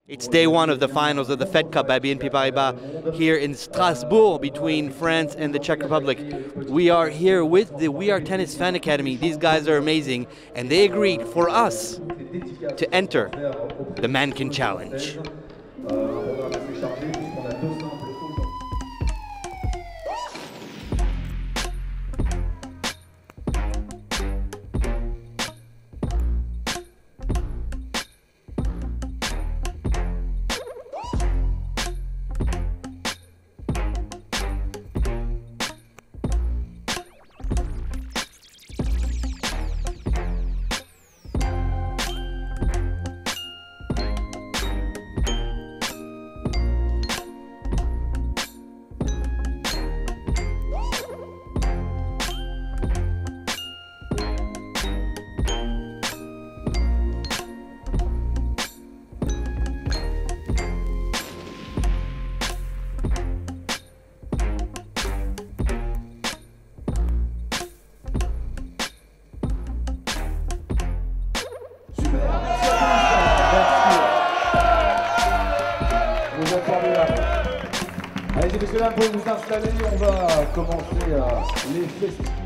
It's day one of the finals of the Fed Cup by BNP Paribas here in Strasbourg between France and the Czech Republic. We are here with the We Are Tennis Fan Academy. These guys are amazing, and they agreed for us to enter the Mannequin Challenge. Allez, messieurs, dames, pour vous installer, on va commencer les festivités.